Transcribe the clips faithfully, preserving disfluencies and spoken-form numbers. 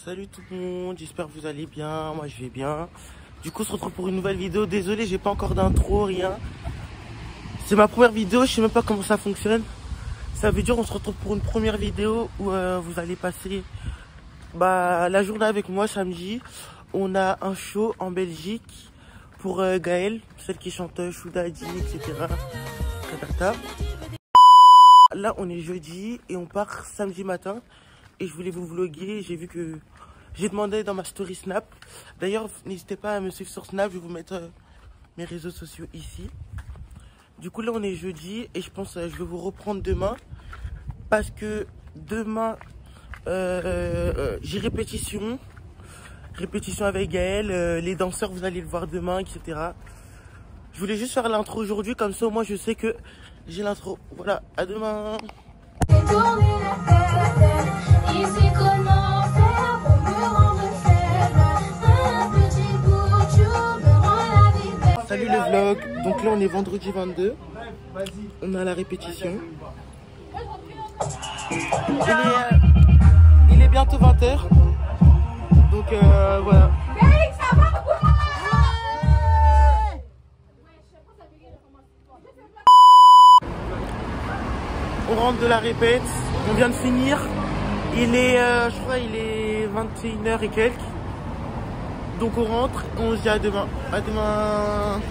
Salut tout le monde, j'espère que vous allez bien, moi je vais bien. Du coup on se retrouve pour une nouvelle vidéo, désolé j'ai pas encore d'intro, rien. C'est ma première vidéo, je sais même pas comment ça fonctionne. Ça veut dire on se retrouve pour une première vidéo où euh, vous allez passer bah, la journée avec moi samedi. On a un show en Belgique pour euh, Gaëlle, celle qui chante Choudadi, et cetera. Là on est jeudi et on part samedi matin. Et je voulais vous vloguer, j'ai vu que j'ai demandé dans ma story Snap. D'ailleurs, n'hésitez pas à me suivre sur Snap, je vais vous mettre euh, mes réseaux sociaux ici. Du coup, là, on est jeudi et je pense que euh, je vais vous reprendre demain. Parce que demain, euh, euh, j'ai répétition. Répétition avec Gaëlle, euh, les danseurs, vous allez le voir demain, et cetera. Je voulais juste faire l'intro aujourd'hui, comme ça, au moins, je sais que j'ai l'intro. Voilà, à demain. Ici comment faire pour me rendre faible. Un petit bout de chou me rend la vie belle. Salut le vlog, donc là on est vendredi vingt-deux, on a la répétition. Il est, euh, il est bientôt vingt heures, donc euh, voilà. On rentre de la répète, on vient de finir. Il est, euh, je crois, il est vingt et une heures et quelques. Donc on rentre et on se dit à demain. À demain.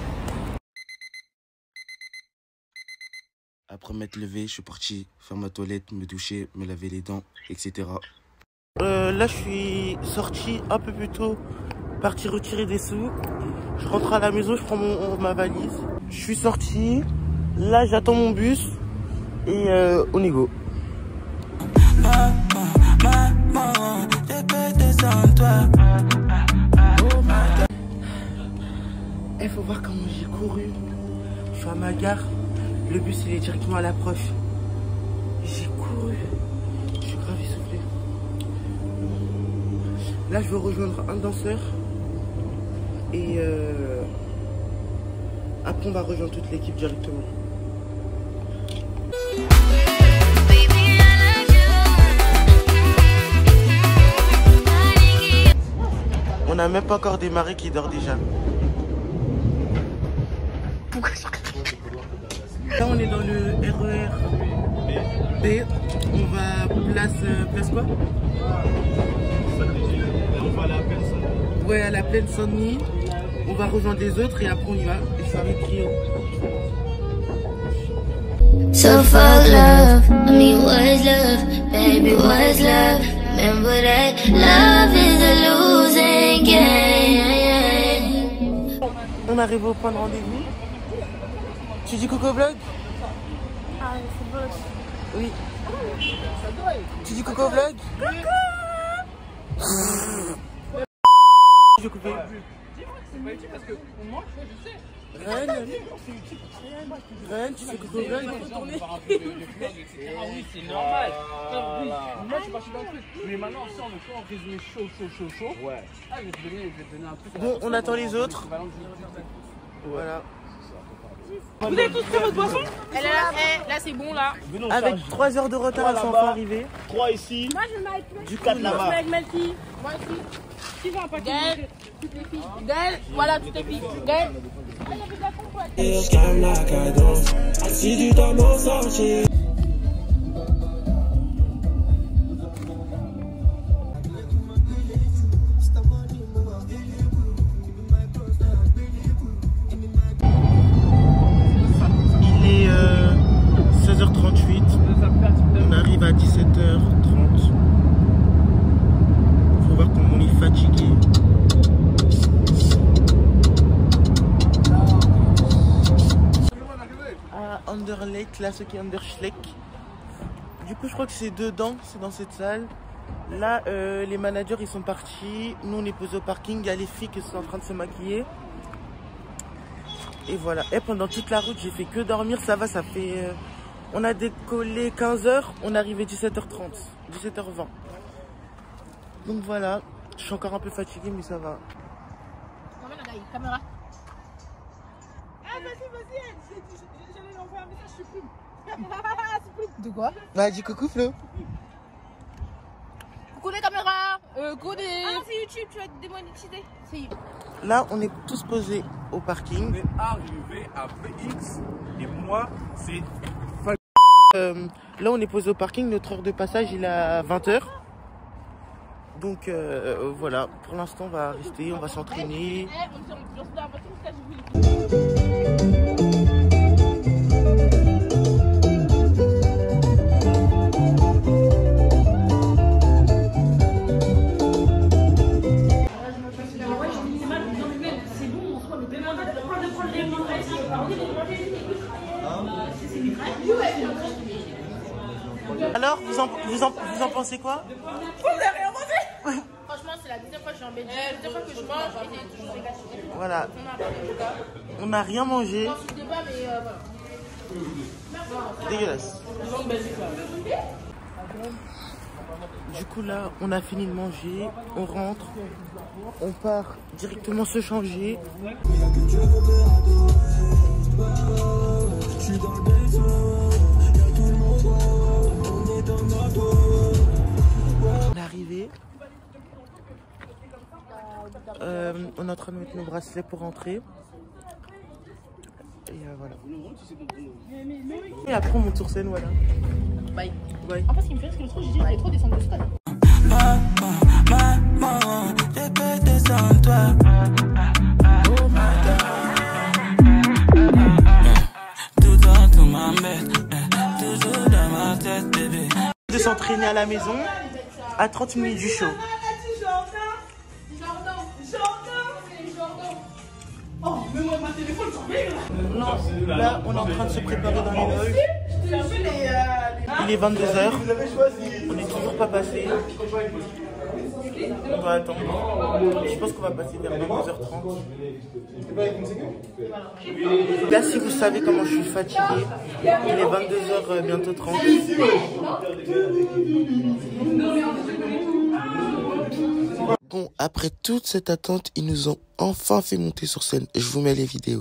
Après m'être levé, je suis parti faire ma toilette, me doucher, me laver les dents, et cetera. Euh, là, je suis sorti un peu plus tôt, parti retirer des sous. Je rentre à la maison, je prends mon, ma valise. Je suis sorti. Là, j'attends mon bus et euh, on y go. Il faut voir comment j'ai couru. Je suis à ma gare. Le bus il est directement à l'approche. J'ai couru. Je suis grave essoufflé. Là je vais rejoindre un danseur. Et euh... après on va rejoindre toute l'équipe directement. On n'a même pas encore démarré qui dort déjà. Pourquoi je... Là on est dans le R E R B. On va place... Euh, place quoi? On va à la plaine Saint-Denis. Ouais, à la plaine Saint-Denis. On va rejoindre les autres et après on y va. Et je suis avec Trio. So fuck love, I mean what is love, baby what is love, remember that love is a losing game. On arrive au point de rendez-vous. Tu dis Coco Vlog? Ah, c'est beau. Oui. Tu dis Coco Vlog? Coucou. Je vais couper. Parce que moi, je sais. Ren, Ren, tu fais Coco Vlog? Ah oui, c'est normal. Oui, moi, je suis parti dans le truc. Mais maintenant, si on veut faire un résumé chaud, chaud, chaud, chaud. Ouais. Ah, je vais te donner, je vais te donner un truc. Bon, on attend les autres. Voilà. Vous avez tous pris votre boisson? Elle est là, eh, là c'est bon là. Avec trois heures de retard, elles sont enfin arrivées. trois ici, Moi je vais avec Melty. du quatre Moi je là-bas. vais avec Melty. Moi aussi. Qui va un paquet? Gaëlle, toutes les filles. Gaëlle, voilà toutes les filles. Gaëlle. Ah, il y avait de la pompe, ouais. Et je calme la cadence, assis du temps m'en sortir. Il est euh, seize heures trente-huit. On arrive à dix-sept heures trente. Faut voir comment on est fatigué. À Anderlecht, là, ce qui est Anderlecht. Du coup, je crois que c'est dedans, c'est dans cette salle. Là, euh, les managers, ils sont partis. Nous, on est posés au parking. Il y a les filles qui sont en train de se maquiller. Et voilà. Et pendant toute la route, j'ai fait que dormir. Ça va, ça fait... Euh, on a décollé quinze heures. On est arrivé dix-sept heures trente. dix-sept heures vingt. Donc voilà. Je suis encore un peu fatigué, mais ça va. Caméra. Ah, vas-y, vas-y. J'allais lui envoyer un message, je supprime. De quoi? Bah, dis coucou Flo. Coucou les caméras. Euh, codé. Ah, c'est YouTube, tu vas te démonétiser. C'est... Là, on est tous posés au parking. On est arrivé à B X et moi, c'est... Euh, là, on est posé au parking. Notre heure de passage, il est à vingt heures. Donc, euh, voilà. Pour l'instant, on va rester, on va s'entraîner. Alors, vous en, vous en, vous en pensez quoi? Vous n'avez rien mangé. Franchement, c'est la deuxième fois que je suis en Belgique. La deuxième fois que je mange et j'ai toujours des gâteaux. Voilà. On n'a rien mangé. Je suis de bas, mais euh, voilà. Dégueulasse. Du coup, là, on a fini de manger. On rentre. On part directement se changer. On est arrivé. Euh, on est en train de mettre nos bracelets pour rentrer. Et euh, voilà. Et après on monte sur scène, voilà. Bye. Bye. En fait, ce qui me fait, c'est que le truc, je dis, j'allais trop descendre de ce code. Maman, maman, j'ai pété sans toi. Oh my God. Tout le temps, tout m'embête. Toujours dans ma tête, bébé. De s'entraîner à la maison à trente minutes du show. Oh, mais moi, ma téléphone, j'en ai là. Non, là on est en train de se préparer dans les loges. Il est vingt-deux heures. On n'est toujours pas passé. On doit attendre. Je pense qu'on va passer vers vingt-deux heures trente. Là, si vous savez comment je suis fatigué, il est vingt-deux heures bientôt trente. Bon, après toute cette attente, ils nous ont enfin fait monter sur scène. Je vous mets les vidéos.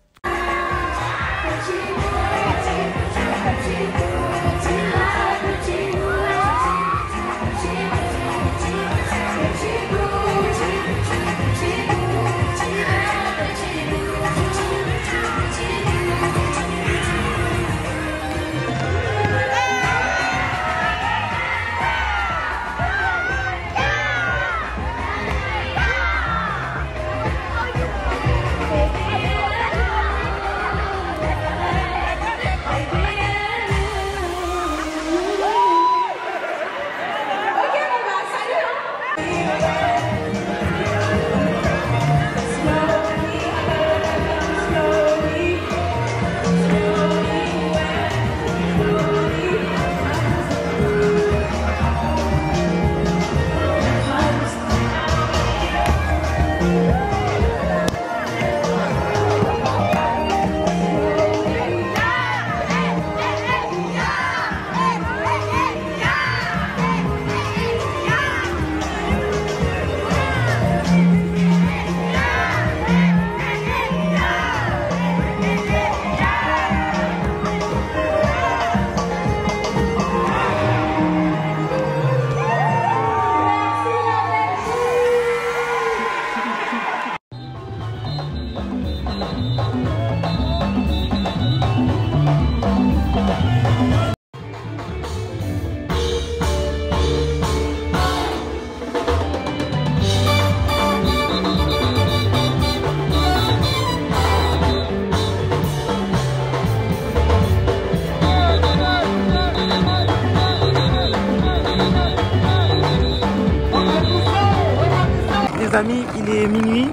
Amis, il est minuit,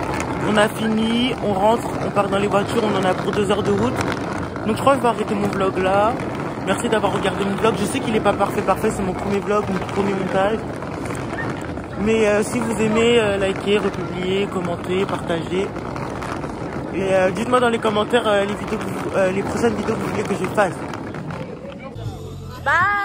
on a fini, on rentre, on part dans les voitures, on en a pour deux heures de route. Donc je crois que je vais arrêter mon vlog là. Merci d'avoir regardé mon vlog. Je sais qu'il n'est pas parfait, parfait, c'est mon premier vlog, mon premier montage. Mais euh, si vous aimez, euh, likez, republiez, commentez, partagez. Et euh, dites-moi dans les commentaires euh, les, vidéos que vous, euh, les prochaines vidéos que vous voulez que je fasse. Bye.